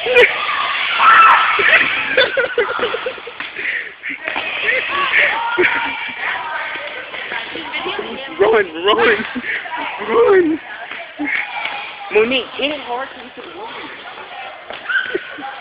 Run, run, run. Monique, hit it hard so you can run.